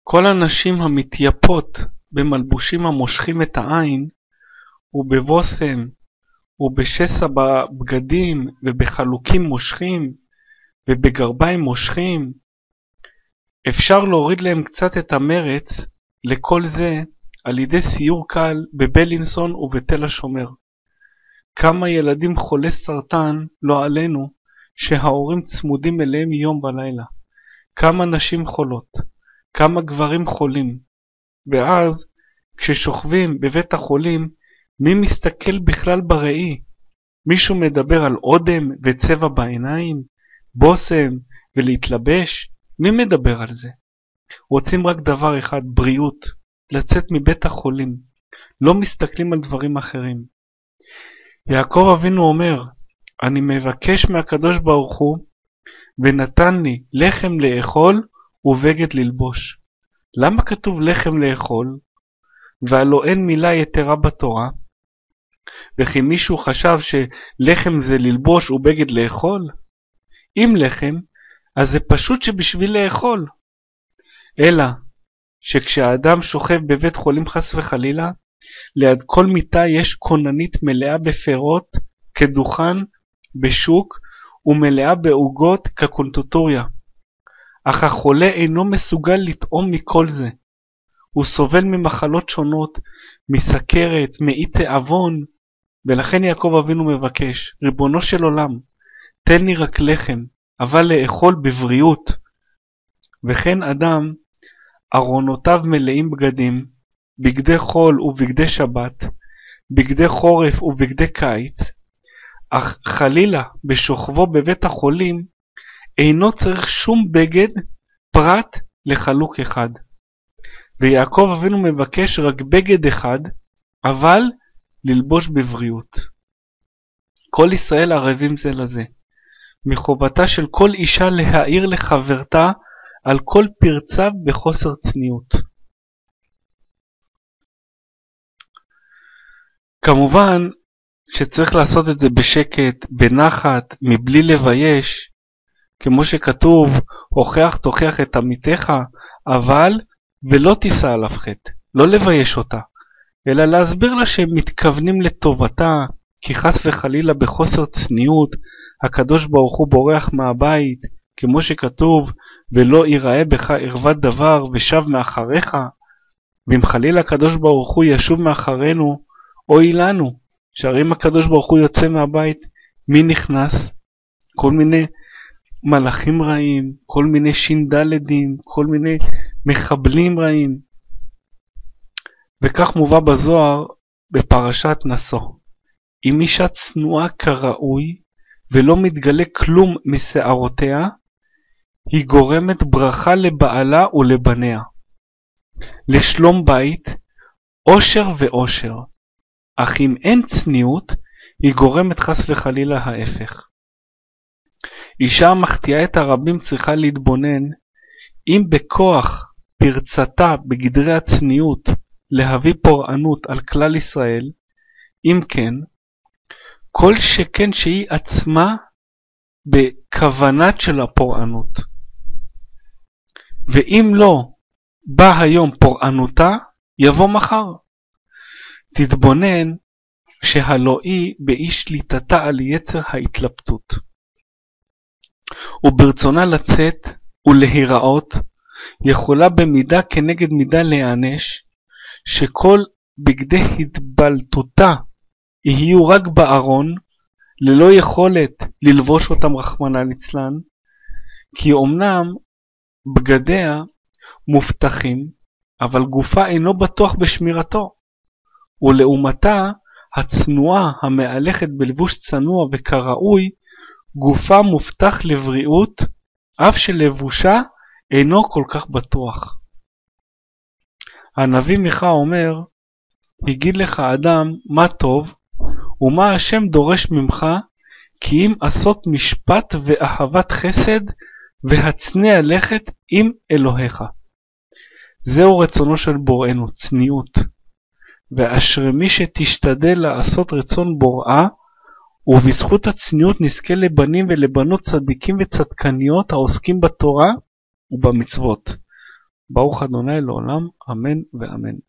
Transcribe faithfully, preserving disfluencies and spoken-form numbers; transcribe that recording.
כל הנשים המתייפות במלבושים המושכים את העין, ובבוסם, ובשסע בבגדים, ובחלוקים מושכים, ובגרביים מושכים, אפשר להוריד להם קצת את המרץ לכל זה על ידי סיור קל בבלינסון ובתל השומר. כמה ילדים חולי סרטן, לא עלינו, שההורים צמודים אליהם יום ולילה. כמה נשים חולות, כמה גברים חולים. ואז, כששוכבים בבית החולים, מי מסתכל בכלל בראי? מישהו מדבר על אודם וצבע בעיניים, בוסם ולהתלבש? מי מדבר על זה? רוצים רק דבר אחד, בריאות, לצאת מבית החולים. לא מסתכלים על דברים אחרים. יעקב אבינו אומר, אני מבקש מהקדוש ברוך הוא, ונתן לי לחם לאכול ובגד ללבוש. למה כתוב לחם לאכול? והלא אין מילה יתרה בתורה? וכי מישהו חשב שלחם זה ללבוש ובגד לאכול? אם לחם, אז זה פשוט שבשביל לאכול. אלא שכשהאדם שוכב בבית חולים חס וחלילה, ליד כל מיטה יש כוננית מלאה בפירות כדוכן בשוק ומלאה בעוגות כקונטוטוריה. אך החולה אינו מסוגל לטעום מכל זה. הוא סובל ממחלות שונות, מסכרת, מאי תיאבון, ולכן יעקב אבינו מבקש, ריבונו של עולם, תן לי רק לחם, אבל לאכול בבריאות. וכן אדם, ארונותיו מלאים בגדים, בגדי חול ובגדי שבת, בגדי חורף ובגדי קיץ, אך חלילה בשוכבו בבית החולים, אינו צריך שום בגד פרט לחלוק אחד. ויעקב אבינו מבקש רק בגד אחד, אבל ללבוש בבריאות. כל ישראל ערבים זה לזה. מחובתה של כל אישה להעיר לחברתה על כל פרצה בחוסר צניעות. כמובן שצריך לעשות את זה בשקט, בנחת, מבלי לבייש, כמו שכתוב, הוכח תוכיח את עמיתך, אבל ולא תישא עליו חטא, לא לבייש אותה, אלא להסביר לה שהם מתכוונים לטובתה, כי חס וחלילה בחוסר צניעות, הקדוש ברוך הוא בורח מהבית, כמו שכתוב, ולא ייראה בך ערוות דבר ושב מאחריך, ואם חלילה הקדוש ברוך הוא ישוב מאחרינו, אוי לנו, שהרי אם הקדוש ברוך הוא יוצא מהבית, מי נכנס? כל מיני מלאכים רעים, כל מיני שינדלדים, כל מיני מחבלים רעים. וכך מובא בזוהר בפרשת נשוא. אם אישה צנועה כראוי, ולא מתגלה כלום משערותיה, היא גורמת ברכה לבעלה ולבניה. לשלום בית, עושר ועושר. אך אם אין צניעות, היא גורמת חס וחלילה ההפך. אישה המחטיאה את הרבים צריכה להתבונן, אם בכוח פרצתה בגדרי הצניעות להביא פורענות על כלל ישראל, אם כן, כל שכן שהיא עצמה בכוונת של הפורענות. ואם לא בא היום פורענותה, יבוא מחר. תתבונן שהלא היא באי שליטתה על יצר ההתלבטות. וברצונה לצאת ולהיראות, יכולה במידה כנגד מידה להיענש, שכל בגדי התבלטותה יהיו רק בארון, ללא יכולת ללבוש אותם רחמנא ליצלן, כי אמנם בגדיה מובטחים, אבל גופה אינו בטוח בשמירתו, ולעומתה הצנועה המהלכת בלבוש צנוע וכראוי, גופה מובטח לבריאות, אף שלבושה אינו כל כך בטוח. הנביא מיכה אומר, הגיד לך אדם מה טוב, ומה השם דורש ממך, כי אם עשות משפט ואהבת חסד, והצנע לכת עם אלוהיך. זהו רצונו של בוראנו, צניעות. ואשרי מי שתשתדל לעשות רצון בוראה, ובזכות הצניעות נזכה לבנים ולבנות צדיקים וצדקניות העוסקים בתורה ובמצוות. ברוך ה' לעולם, אמן ואמן.